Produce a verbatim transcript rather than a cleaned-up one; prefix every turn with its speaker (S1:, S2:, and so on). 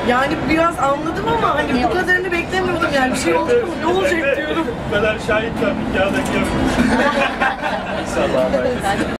S1: Yani biraz anladım ama hani bu kadarını beklemiyordum yani. Bir şey oldu mu? Ne olacak diyorum.
S2: Bu kadar şahit var. Hikâdaki yok. İnşallah.